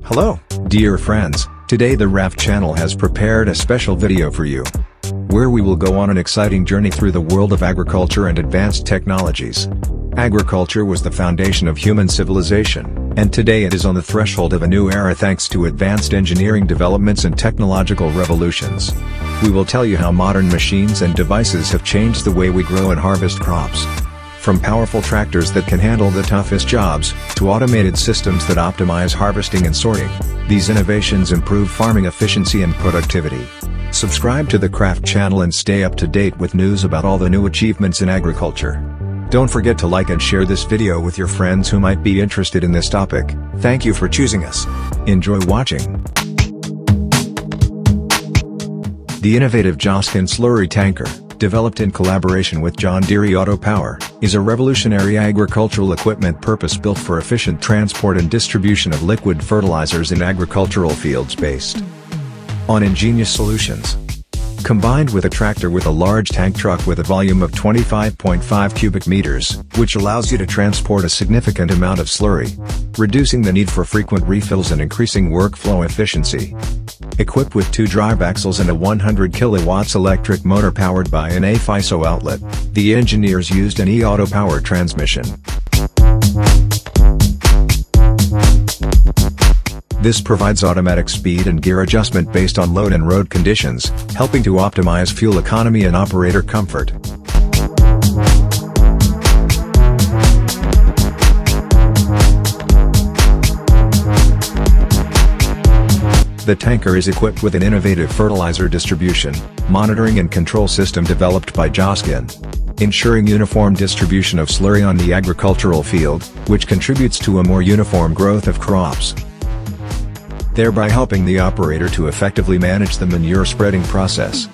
Hello, dear friends. Today the RAF channel has prepared a special video for you, where we will go on an exciting journey through the world of agriculture and advanced technologies. Agriculture was the foundation of human civilization, and today it is on the threshold of a new era thanks to advanced engineering developments and technological revolutions. We will tell you how modern machines and devices have changed the way we grow and harvest crops. From powerful tractors that can handle the toughest jobs, to automated systems that optimize harvesting and sorting, these innovations improve farming efficiency and productivity. Subscribe to the Craft channel and stay up to date with news about all the new achievements in agriculture. Don't forget to like and share this video with your friends who might be interested in this topic. Thank you for choosing us. Enjoy watching. The innovative Joskin slurry tanker, developed in collaboration with John Deere Eautopowr, is a revolutionary agricultural equipment purpose-built for efficient transport and distribution of liquid fertilizers in agricultural fields based on ingenious solutions. Combined with a tractor with a large tank truck with a volume of 25.5 cubic meters, which allows you to transport a significant amount of slurry, reducing the need for frequent refills and increasing workflow efficiency. Equipped with 2 drive axles and a 100 kilowatts electric motor powered by an FISO outlet, the engineers used an Eautopowr transmission. This provides automatic speed and gear adjustment based on load and road conditions, helping to optimize fuel economy and operator comfort. The tanker is equipped with an innovative fertilizer distribution, monitoring and control system developed by Joskin, ensuring uniform distribution of slurry on the agricultural field, which contributes to a more uniform growth of crops, thereby helping the operator to effectively manage the manure spreading process.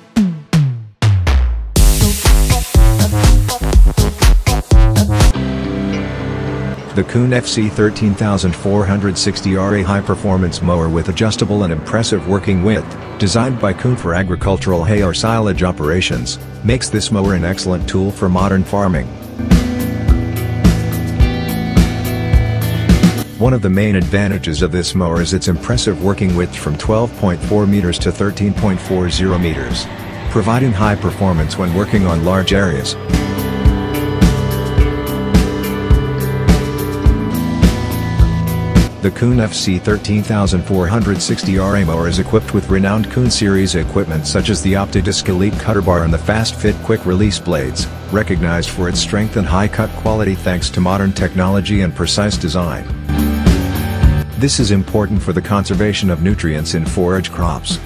The Kuhn FC 13460R, a high-performance mower with adjustable and impressive working width, designed by Kuhn for agricultural hay or silage operations, makes this mower an excellent tool for modern farming. One of the main advantages of this mower is its impressive working width from 12.4 meters to 13.40 meters, providing high performance when working on large areas. The Kuhn FC 13460R mower is equipped with renowned Kuhn series equipment such as the OptiDisc Elite cutter bar and the Fast Fit Quick Release blades, recognized for its strength and high cut quality thanks to modern technology and precise design. This is important for the conservation of nutrients in forage crops.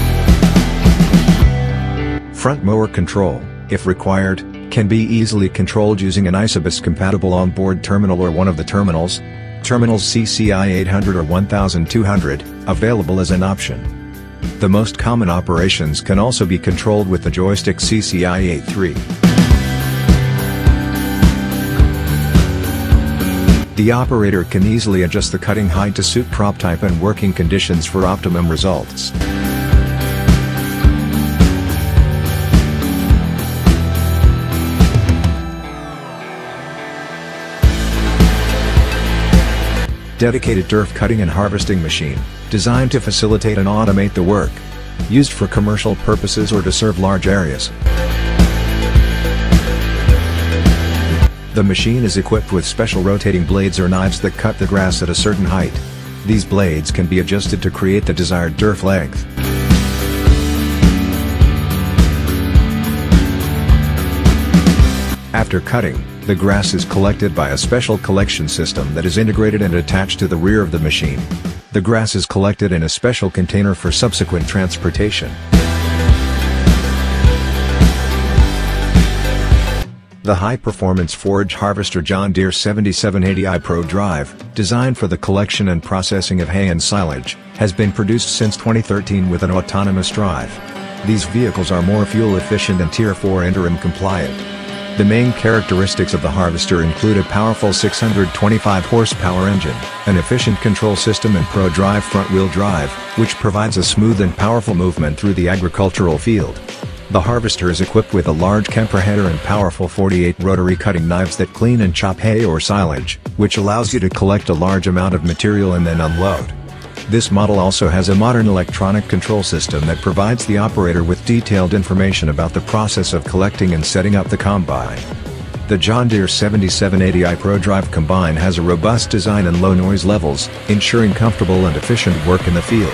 Front mower control, if required, can be easily controlled using an ISOBUS-compatible onboard terminal or one of the terminals CCI 800 or 1200, available as an option. The most common operations can also be controlled with the joystick CCI 83. The operator can easily adjust the cutting height to suit crop type and working conditions for optimum results. Dedicated turf cutting and harvesting machine, designed to facilitate and automate the work. Used for commercial purposes or to serve large areas. The machine is equipped with special rotating blades or knives that cut the grass at a certain height. These blades can be adjusted to create the desired turf length. After cutting, the grass is collected by a special collection system that is integrated and attached to the rear of the machine. The grass is collected in a special container for subsequent transportation. The high-performance forage harvester John Deere 7780i Prodrive, designed for the collection and processing of hay and silage, has been produced since 2013 with an autonomous drive. These vehicles are more fuel efficient and Tier 4 interim compliant. The main characteristics of the harvester include a powerful 625 horsepower engine, an efficient control system and Prodrive front-wheel drive, which provides a smooth and powerful movement through the agricultural field. The harvester is equipped with a large camper header and powerful 48 rotary cutting knives that clean and chop hay or silage, which allows you to collect a large amount of material and then unload. This model also has a modern electronic control system that provides the operator with detailed information about the process of collecting and setting up the combine. The John Deere 7780i Prodrive combine has a robust design and low noise levels, ensuring comfortable and efficient work in the field.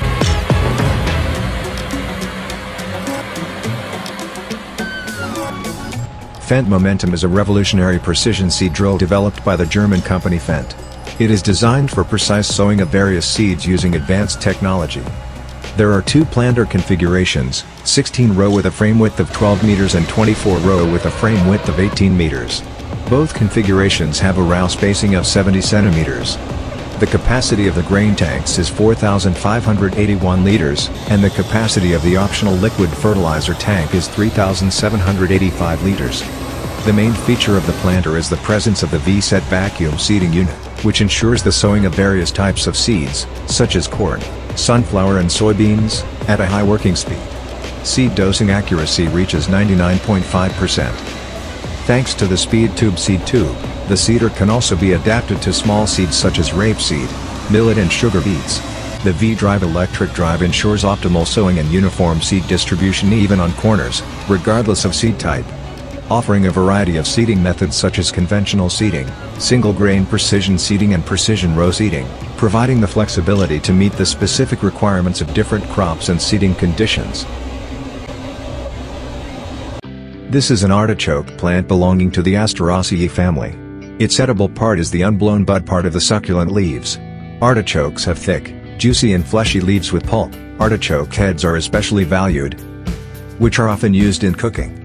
Fendt Momentum is a revolutionary precision seed drill developed by the German company Fendt. It is designed for precise sowing of various seeds using advanced technology. There are two planter configurations, 16-row with a frame width of 12 meters and 24-row with a frame width of 18 meters. Both configurations have a row spacing of 70 centimeters. The capacity of the grain tanks is 4,581 liters, and the capacity of the optional liquid fertilizer tank is 3,785 liters. The main feature of the planter is the presence of the V-set vacuum seeding unit, which ensures the sowing of various types of seeds, such as corn, sunflower and soybeans, at a high working speed. Seed dosing accuracy reaches 99.5%. Thanks to the speed tube seed tube, the seeder can also be adapted to small seeds such as rapeseed, millet and sugar beets. The V-Drive electric drive ensures optimal sowing and uniform seed distribution even on corners, regardless of seed type. Offering a variety of seeding methods such as conventional seeding, single grain precision seeding and precision row seeding, providing the flexibility to meet the specific requirements of different crops and seeding conditions. This is an artichoke plant belonging to the Asteraceae family. Its edible part is the unblown bud part of the succulent leaves. Artichokes have thick, juicy and fleshy leaves with pulp. Artichoke heads are especially valued, which are often used in cooking.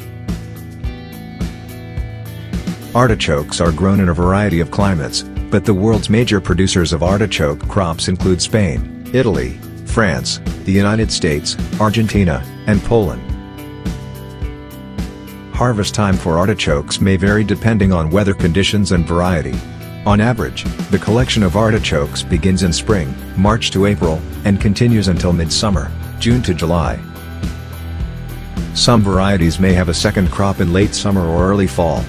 Artichokes are grown in a variety of climates, but the world's major producers of artichoke crops include Spain, Italy, France, the United States, Argentina, and Poland. Harvest time for artichokes may vary depending on weather conditions and variety. On average, the collection of artichokes begins in spring, March to April, and continues until midsummer, June to July. Some varieties may have a second crop in late summer or early fall.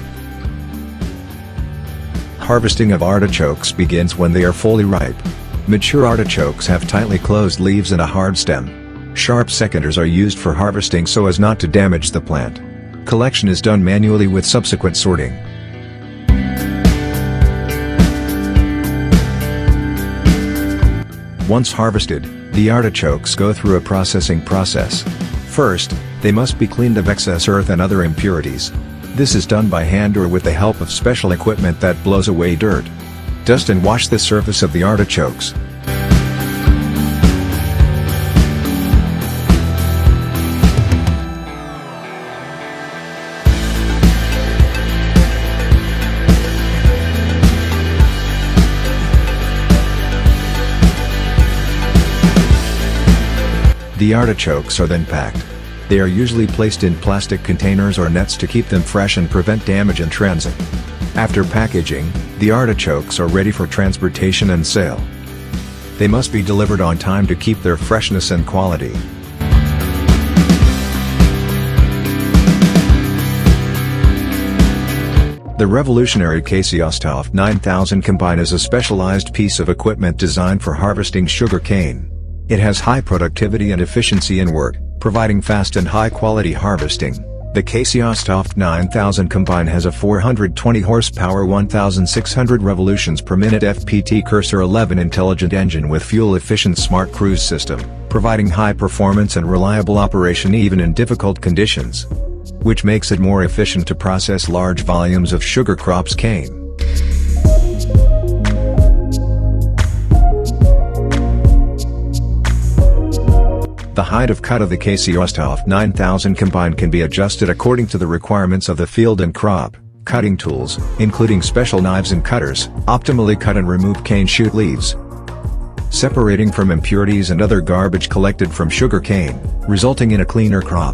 Harvesting of artichokes begins when they are fully ripe. Mature artichokes have tightly closed leaves and a hard stem. Sharp secateurs are used for harvesting so as not to damage the plant. Collection is done manually with subsequent sorting. Once harvested, the artichokes go through a processing process. First, they must be cleaned of excess earth and other impurities. This is done by hand or with the help of special equipment that blows away dirt, dust and wash the surface of the artichokes. The artichokes are then packed. They are usually placed in plastic containers or nets to keep them fresh and prevent damage in transit. After packaging, the artichokes are ready for transportation and sale. They must be delivered on time to keep their freshness and quality. The revolutionary Austoft 9000 combine is a specialized piece of equipment designed for harvesting sugar cane. It has high productivity and efficiency in work, providing fast and high-quality harvesting. The Austoft 9000 combine has a 420 horsepower 1600 revolutions per minute FPT Cursor 11 intelligent engine with fuel-efficient smart cruise system, providing high performance and reliable operation even in difficult conditions, which makes it more efficient to process large volumes of sugar crops cane. The height of cut of the Austoft 9000 combine can be adjusted according to the requirements of the field and crop. Cutting tools, including special knives and cutters, optimally cut and remove cane shoot leaves, separating from impurities and other garbage collected from sugar cane, resulting in a cleaner crop.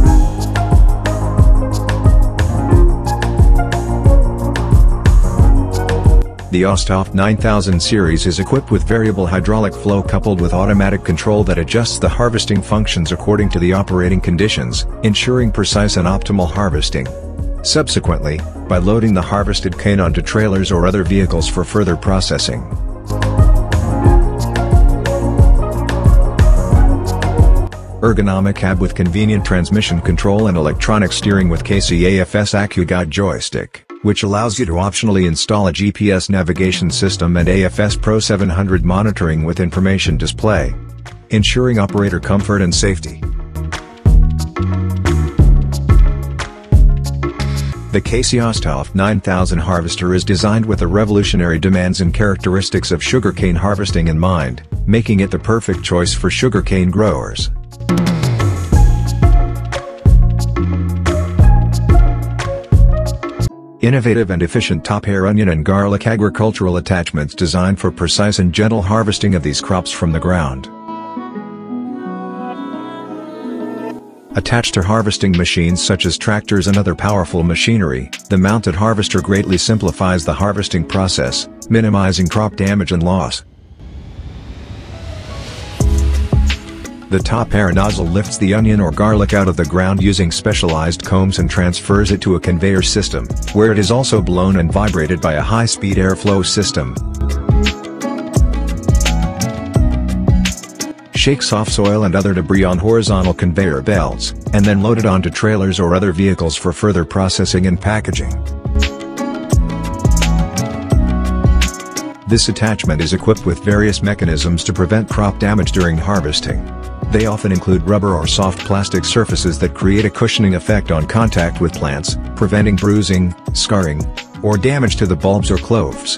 The Austoft 9000 series is equipped with variable hydraulic flow coupled with automatic control that adjusts the harvesting functions according to the operating conditions, ensuring precise and optimal harvesting. Subsequently, by loading the harvested cane onto trailers or other vehicles for further processing. Ergonomic cab with convenient transmission control and electronic steering with KCAFS AccuGuide joystick, which allows you to optionally install a GPS navigation system and AFS Pro 700 monitoring with information display, ensuring operator comfort and safety. The Austoft 9000 harvester is designed with the revolutionary demands and characteristics of sugarcane harvesting in mind, making it the perfect choice for sugarcane growers. Innovative and efficient TopAir onion and garlic agricultural attachments designed for precise and gentle harvesting of these crops from the ground. Attached to harvesting machines such as tractors and other powerful machinery, the mounted harvester greatly simplifies the harvesting process, minimizing crop damage and loss. The TopAir nozzle lifts the onion or garlic out of the ground using specialized combs and transfers it to a conveyor system, where it is also blown and vibrated by a high-speed airflow system. Shakes off soil and other debris on horizontal conveyor belts, and then loaded onto trailers or other vehicles for further processing and packaging. This attachment is equipped with various mechanisms to prevent crop damage during harvesting. They often include rubber or soft plastic surfaces that create a cushioning effect on contact with plants, preventing bruising, scarring, or damage to the bulbs or cloves.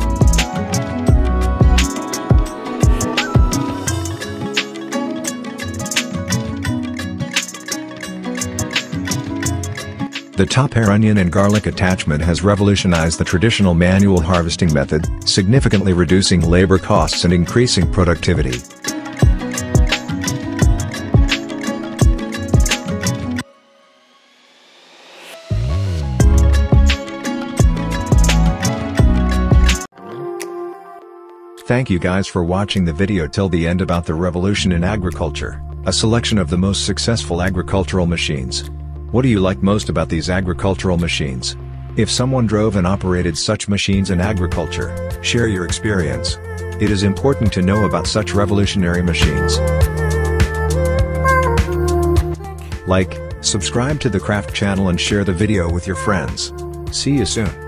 The TopAir onion and garlic attachment has revolutionized the traditional manual harvesting method, significantly reducing labor costs and increasing productivity. Thank you guys for watching the video till the end about the revolution in agriculture, a selection of the most successful agricultural machines. What do you like most about these agricultural machines? If someone drove and operated such machines in agriculture, share your experience. It is important to know about such revolutionary machines. Like, subscribe to the Craft channel and share the video with your friends. See you soon.